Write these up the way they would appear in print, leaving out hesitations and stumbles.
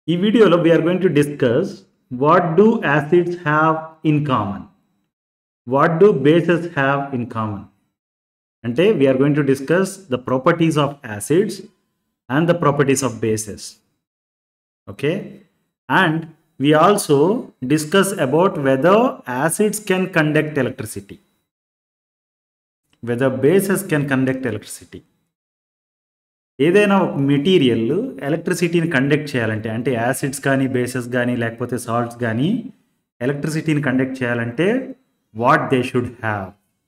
ఈ వీడియోలో we are going to discuss what do acids have in common, what do bases have in common. అంటే we are going to discuss the properties of acids and the properties of bases. Okay, and we also discuss about whether acids can conduct electricity, whether bases can conduct electricity. ఏదైనా ఒక material ఎలక్ట్రిసిటీని conduct చేయాలంటే, అంటే acids కానీ bases కానీ లేకపోతే salts కానీ ఎలక్ట్రిసిటీని conduct చేయాలంటే వాట్ దే షుడ్ హ్యావ్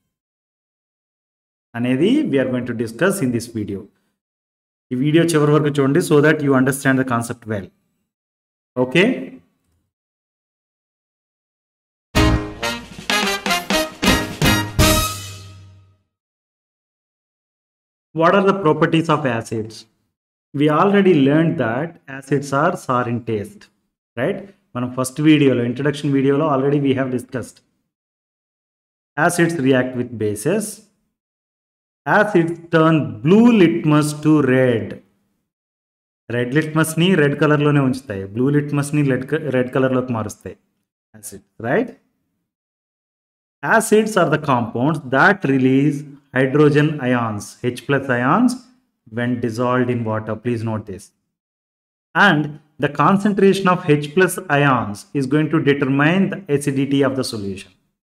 అనేది we're going to discuss in this video. ఈ వీడియో చివరి వరకు చూడండి so that you understand the concept well. Okay, what are the properties of acids? We already learned that acids are sour in taste, right? మన first వీడియోలో, introduction వీడియోలో already we have discussed. Acids react with bases. Acids turn blue litmus to red. Red లిట్మస్ని red కలర్లోనే ఉంచుతాయి, blue లిట్మస్ని red కలర్లోకి మారుస్తాయి acid, right? Acids are the compounds that release hydrogen ions, H plus ions, when dissolved in water. Please note this. And the concentration of H plus ions is going to determine the acidity of the solution.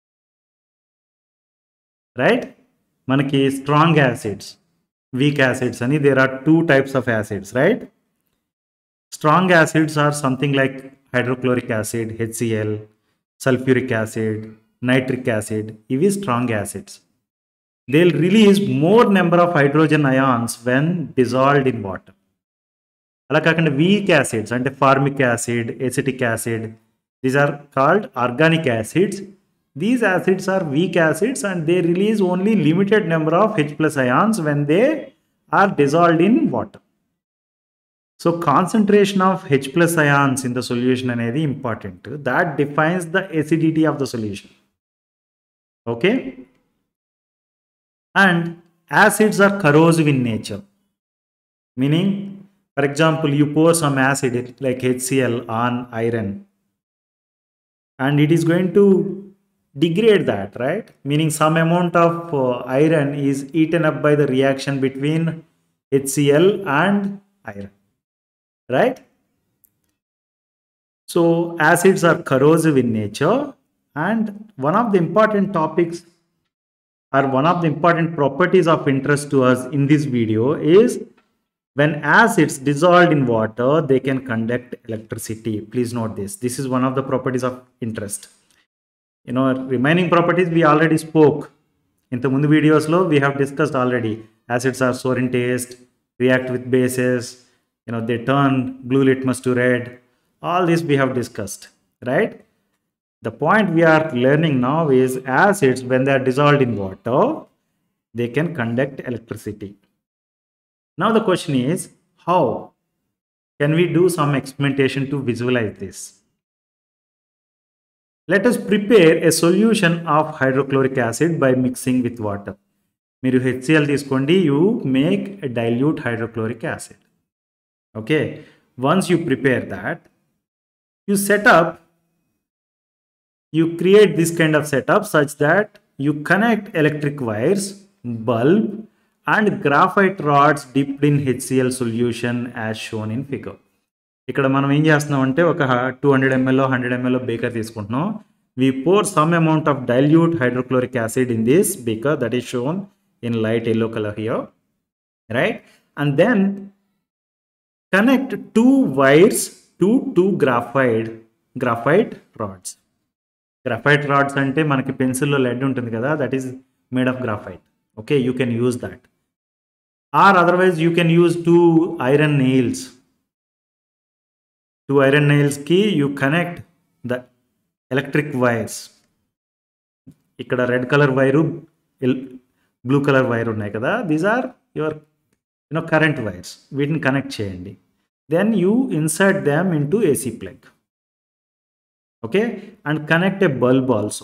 Right? Manaki strong acids, weak acids, and there are two types of acids, right? Strong acids are something like hydrochloric acid, HCl, sulfuric acid, nitric acid. Ivi strong acids. They'll release more number of hydrogen ions when dissolved in water. Ala kakanda weak acids ante formic acid, acetic acid, these are called organic acids. These acids are weak acids and they release only limited number of H plus ions when they are dissolved in water. So concentration of H plus ions in the solution anedi important. That defines the acidity of the solution. Okay? And acids are corrosive in nature, meaning, for example, you pour some acid like HCl on iron and it is going to degrade that, right? Meaning some amount of iron is eaten up by the reaction between HCl and iron, right? So acids are corrosive in nature, and one of the important topics or one of the important properties of interest to us in this video is when acids dissolved in water, they can conduct electricity. Please note this. This is one of the properties of interest. You know, remaining properties we already spoke. In the mundu videos lo we have discussed already. Acids are sour in taste, react with bases, you know, they turn blue litmus to red. All this we have discussed, right? The point we are learning now is acids, when they are dissolved in water, they can conduct electricity. Now the question is, how can we do some experimentation to visualize this? Let us prepare a solution of hydrochloric acid by mixing with water. Meeru HCl teeskondi, you make a dilute hydrochloric acid. Okay, once you prepare that, you set up, you create this kind of setup such that you connect electric wires, bulb and graphite rods dipped in HCl solution as shown in figure. ఇక్కడ మనం ఏం చేస్తున్నాం అంటే ఒక 200 ml 100 ml beaker తీసుకుంటున్నాం. We pour some amount of dilute hydrochloric acid in this beaker that is shown in light yellow color here, right? And then connect two wires to two graphite rods. Graphite rods ante manaki pencil lo lead untundi kada, that is made of graphite. Okay, you can use that, or otherwise you can use two iron nails ki you connect the electric wires. Ikkada red color wire, blue color wire unnai kada, these are your current wires. Weetini connect cheyandi, then you insert them into AC plug. Okay, and connect a bulb also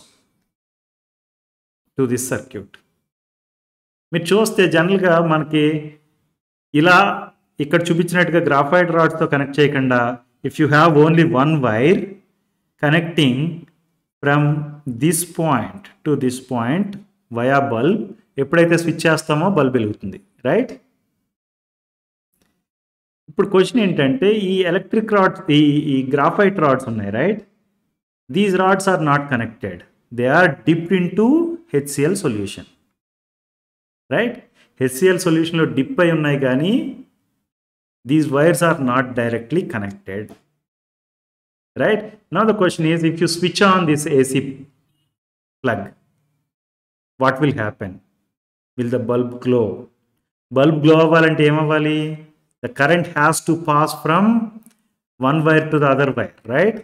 to this circuit. మీరు చూస్తే జనరల్గా మనకి ఇలా ఇక్కడ చూపించినట్టుగా graphite రాడ్స్తో connect చేయకుండా if you have only one wire connecting from this point to this point via bulb, ఎప్పుడైతే స్విచ్ చేస్తామో బల్బ్ వెలుగుతుంది, రైట్? ఇప్పుడు క్వశ్చన్ ఏంటంటే ఈ ఎలక్ట్రిక్ రాడ్స్, ఈ గ్రాఫైట్ రాడ్స్ ఉన్నాయి, right? These rods are not connected, they are dipped into HCl solution, right? HCl సొల్యూషన్లో dip అయి ఉన్నాయి కానీ these wires are not directly connected, right? Now the question is, if you switch on this AC plug, what will happen? Will the bulb glow? Bulb glow అవ్వాలంటే ఏమవ్వాలి? The current has to pass from one wire to the other wire, right?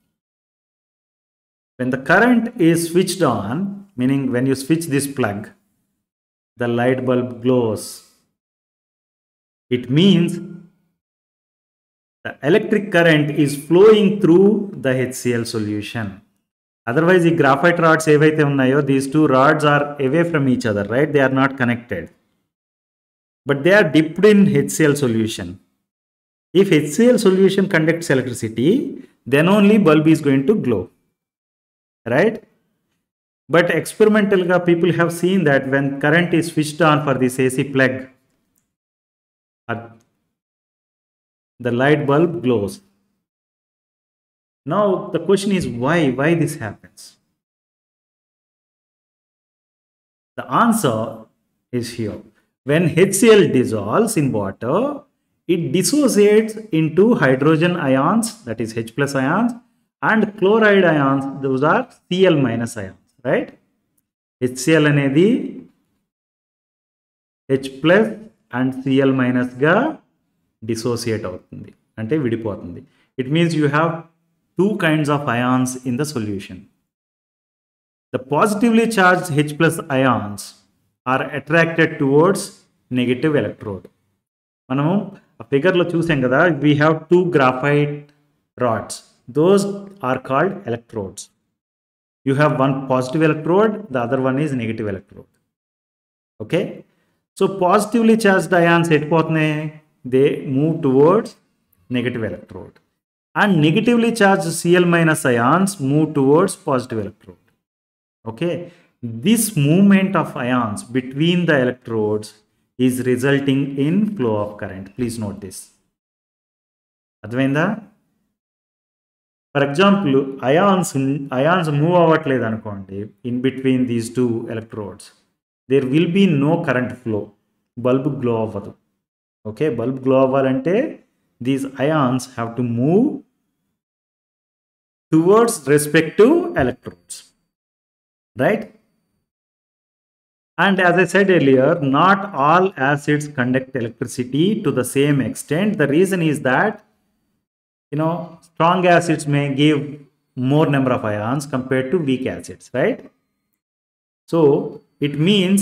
When the current is switched on, meaning when you switch this plug, the light bulb glows. It means the electric current is flowing through the HCl solution. Otherwise, the graphite rods evaithe unnayo, these two rods are away from each other, right? They are not connected, but they are dipped in HCl solution. If HCl solution conducts electricity, then only bulb is going to glow, right? But experimental ga people have seen that when current is switched on for this AC plug, the light bulb glows. Now the question is why this happens? The answer is here. When HCl dissolves in water, it dissociates into hydrogen ions, that is H plus ions, and chloride ions, those are Cl minus ions, right? HCl అనేది H plus and Cl minus గా dissociate అవుతుంది, అంటే విడిపోతుంది. It means you have two kinds of ions in the solution. The positively charged H plus ions are attracted towards negative electrode. మనము ఆ ఫిగర్లో చూసాం కదా, we have two graphite rods. Those are called electrodes. You have one positive electrode, the other one is negative electrode. Okay? So positively charged ions ఎట్టిపోతున్నాయి? They move towards negative electrode, and negatively charged Cl minus ions move towards positive electrode. Okay, this movement of ions between the electrodes is resulting in flow of current. Please note this. అర్థమైందా? For example, ions move అవ్వట్లేదు అనుకోండి in between these two electrodes, there will be no current flow, bulb glow అవ్వదు. Okay, bulb glow అవ్వాలంటే these ions have to move towards respective electrodes, right? And as I said earlier, not all acids conduct electricity to the same extent. The reason is that, strong acids may give more number of ions compared to weak acids, right? So it means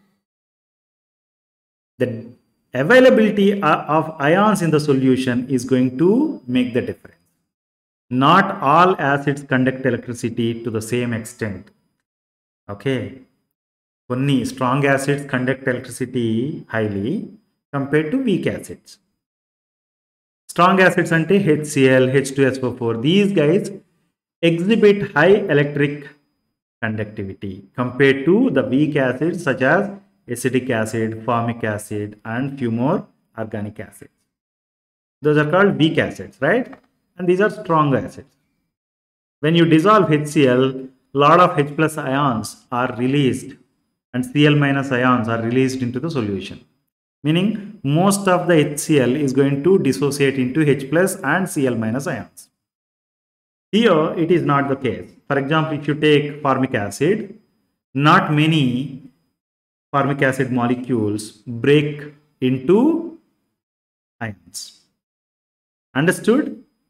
that availability of ions in the solution is going to make the difference. Not all acids conduct electricity to the same extent. Okay, కొన్ని strong acids conduct electricity highly compared to weak acids. Strong acids ante HCl, H2SO4, these guys exhibit high electric conductivity compared to the weak acids such as acetic acid, formic acid, and few more organic acids. Those are called weak acids, right? And these are strong acids. When you dissolve HCl, lot of H plus ions are released and Cl minus ions are released into the solution. Meaning most of the HCl is going to dissociate into H plus and Cl minus ions. Here it is not the case. For example, if you take formic acid, not many formic acid molecules break into ions. Understood?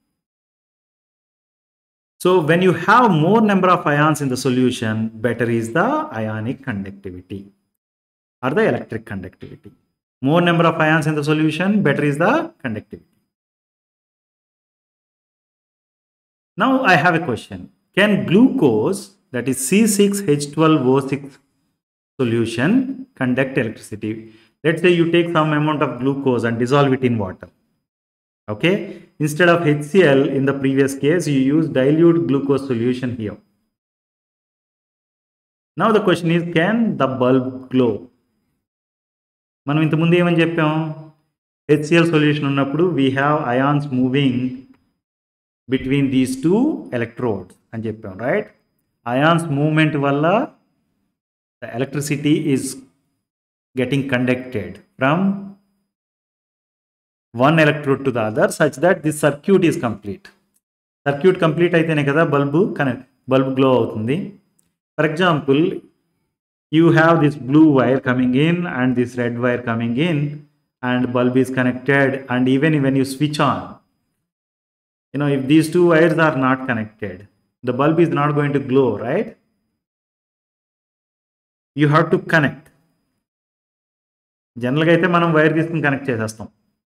So when you have more number of ions in the solution, better is the ionic conductivity or the electric conductivity. More number of ions in the solution, better is the conductivity. Now I have a question. Can glucose, that is C6H12O6 solution, conduct electricity? Let's say you take some amount of glucose and dissolve it in water. Okay, Instead of HCl in the previous case, you use dilute glucose solution here. Now the question is, can the bulb glow? మనం ఇంతకుముందు ఏమని చెప్పాం, HCl solution ఉన్నప్పుడు we have ions moving between these two electrodes అని చెప్పాం, right? Ions movement వల్ల the electricity is getting conducted from one electrode to the other such that this circuit is complete. Circuit complete అయితేనే కదా bulb glow అవుతుంది. For example, you have this blue wire coming in and this red wire coming in and bulb is connected, and even when you switch on, if these two wires are not connected, the bulb is not going to glow, right? You have to connect. Generally అయితే మనం wire తీసుకుని connect చేసేస్తాం,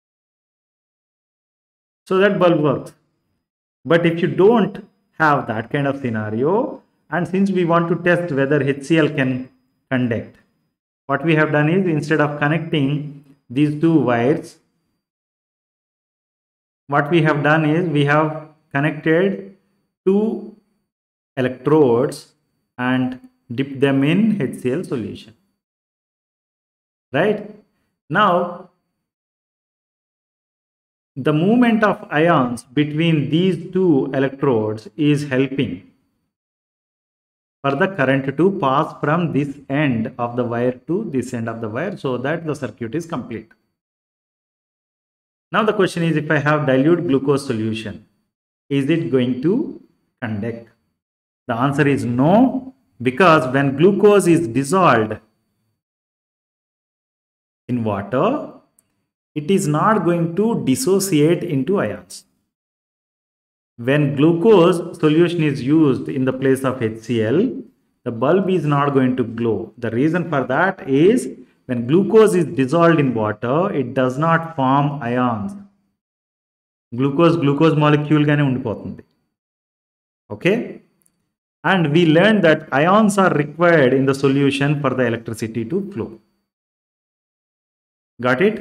so that bulb works. But if you don't have that kind of scenario, and since we want to test whether HCl can conduct, what we have done is, instead of connecting these two wires, what we have done is we have connected two electrodes and dipped them in HCl solution, right? Now the movement of ions between these two electrodes is helping for the current to pass from this end of the wire to this end of the wire, so that the circuit is complete. Now the question is, if I have dilute glucose solution, is it going to conduct? The answer is no, because when glucose is dissolved in water, it is not going to dissociate into ions. When glucose solution is used in the place of HCl, the bulb is not going to glow. The reason for that is, when glucose is dissolved in water, it does not form ions. Glucose molecule gaane undipotundi. Okay? And we learned that ions are required in the solution for the electricity to flow. Got it?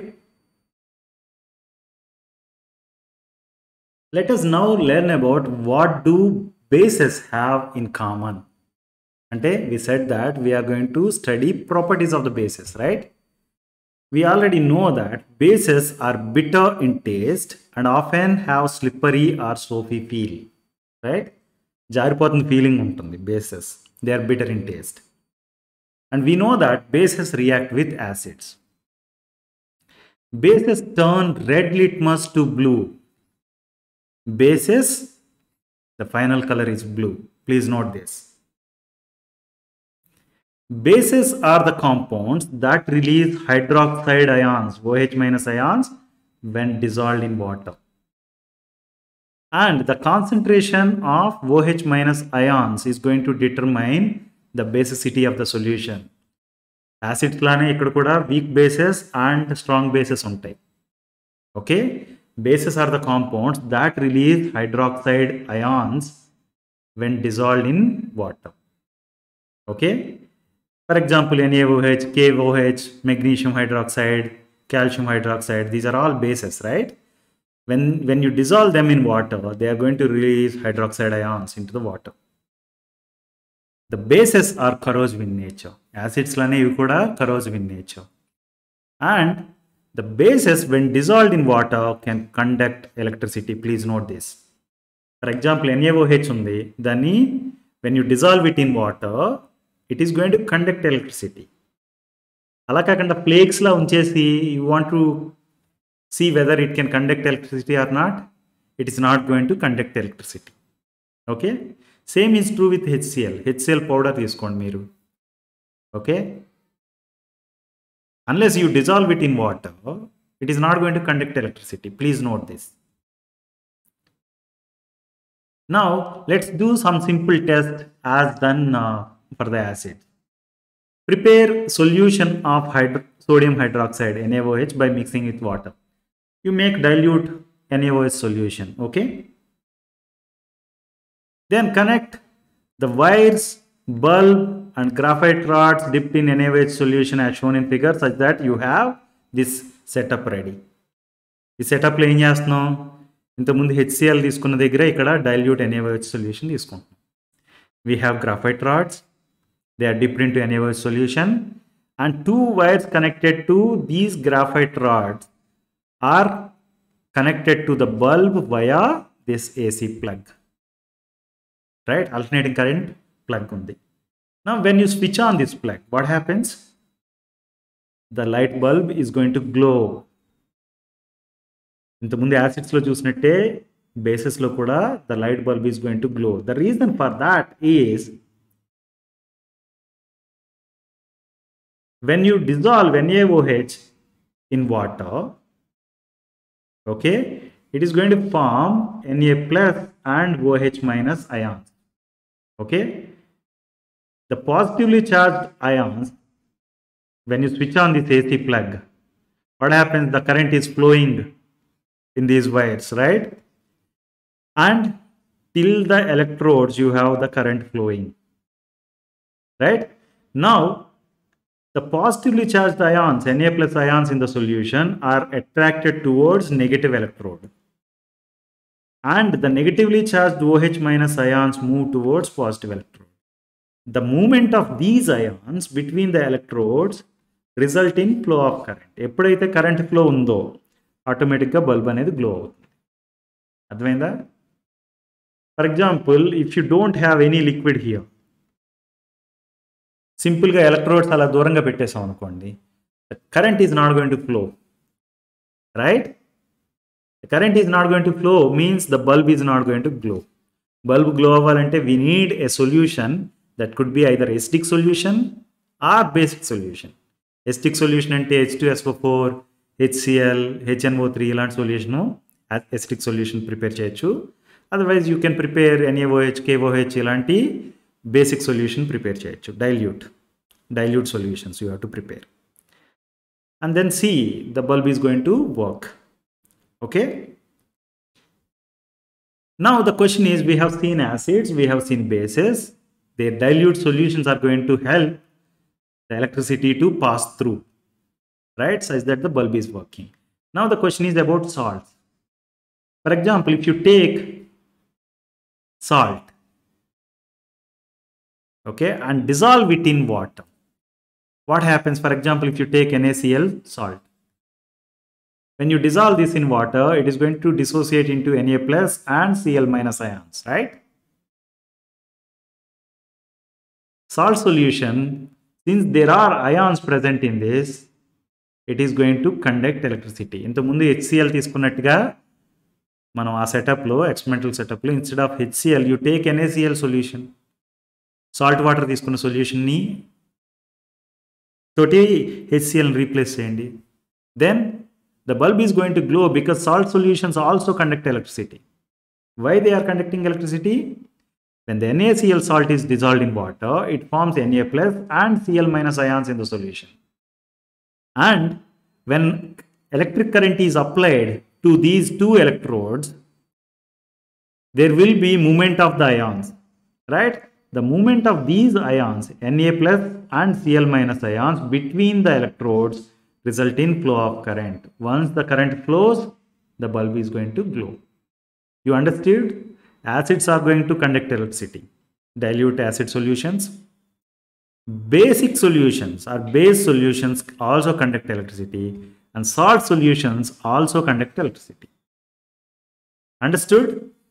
Let us now learn about what do bases have in common. Ante we said that we are going to study properties of the bases, right? We already know that bases are bitter in taste and often have slippery or soapy feel, right? Jaripotundi feeling untundi bases. They are bitter in taste. And we know that bases react with acids. Bases turn red litmus to blue. Bases, the final color is blue. Please note this. Bases are the compounds that release hydroxide ions, OH minus ions, when dissolved in water. And the concentration of OH minus ions is going to determine the basicity of the solution. Acids lane ikkada kuda weak bases and strong bases untai. Okay? Bases are the compounds that release hydroxide ions when dissolved in water. Okay? For example, NaOH, KOH, magnesium hydroxide, calcium hydroxide, these are all bases, right? When you dissolve them in water, they are going to release hydroxide ions into the water. The bases are corrosive in nature. Acids lane ivi kuda corrosive in nature. And the bases, when dissolved in water, can conduct electricity. Please note this. For example, NaOH undi, dani when you dissolve it in water, it is going to conduct electricity. Ala kakanda flakes la unchesi, you want to see whether it can conduct electricity or not. It is not going to conduct electricity. Okay? Same is true with HCl. HCl powder తీసుకోండి మీరు. Okay? Unless you dissolve it in water, it is not going to conduct electricity. Please note this. Now, let's do some simple test as done for the acid. Prepare solution of sodium hydroxide, NaOH, by mixing with water. You make dilute NaOH solution, okay? Then connect the wires, bulb and graphite rods dipped in NaOH solution as shown in figure, such that you have this setup ready. This setup lo em chestunam, ఇంతకుముందు HCl తీసుకున్న దగ్గర ఇక్కడ dilute NaOH solution తీసుకుంటాం. We have graphite rods. They are dipped into NaOH solution, and two wires connected to these graphite rods are connected to the bulb via this AC plug. Right? Alternating current plug undi. Now when you switch on this plug, what happens? The light bulb is going to glow. ఇంతకుముందు యాసిడ్స్లో చూసినట్టే బేసెస్లో కూడా the light bulb is going to glow. The reason for that is when you dissolve NaOH in water, okay, it is going to form Na plus and OH minus ions. Okay, the positively charged ions, when you switch on this AC plug, what happens? The current is flowing in these wires, right? And till the electrodes you have the current flowing, right? Now the positively charged ions, Na plus ions in the solution, are attracted towards negative electrode, and the negatively charged OH minus ions move towards positive electrode. The movement of these ions between the electrodes result in flow of current. ఎప్పుడైతే current flow ఉందో ఆటోమేటిక్గా bulb అనేది glow అవుతుంది. అర్థమైందా? For example, if you don't have any liquid here, సింపుల్గా electrodes అలా దూరంగా పెట్టేసాం అనుకోండి, the current is not going to flow, right? The current is not going to flow means the bulb is not going to glow. Bulb glow అవ్వాలంటే we need a solution that could be either acidic solution or basic solution. Acidic solution అంటే H2SO4, HCl, HNO3 ఇలాంటి solution acidic solution prepare చేయొచ్చు. Otherwise you can prepare NaOH, KOH ఇలాంటి basic solution prepare చేయొచ్చు. Dilute solutions you have to prepare, and then see the bulb is going to work. Okay, now the question is, we have seen acids, we have seen bases. Their dilute solutions are going to help the electricity to pass through, right, such that the bulb is working. Now the question is about salts. For example, if you take salt, okay, and dissolve it in water, what happens? For example, if you take NaCl salt, when you dissolve this in water, it is going to dissociate into Na plus and Cl minus ions, right? Salt solution, since there are ions present in this, it is going to conduct electricity. ఇంతకుముందు HCl తీసుకున్నట్టుగా మనం ఆ సెటప్లో, experimental సెటప్లో, instead of HCl you take NaCl solution. Salt water తీసుకున్న సొల్యూషన్ని తోటి HClని రీప్లేస్ చేయండి. Then the bulb is going to glow because salt solutions also conduct electricity. Why they are conducting electricity? When the NaCl salt is dissolved in water, it forms Na plus and Cl minus ions in the solution. And when electric current is applied to these two electrodes, there will be movement of the ions, right? The movement of these ions, Na plus and Cl minus ions, between the electrodes result in flow of current. Once the current flows, the bulb is going to glow. You understood? Acids are going to conduct electricity. Dilute acid solutions. Basic solutions or base solutions also conduct electricity, and salt solutions also conduct electricity. Understood?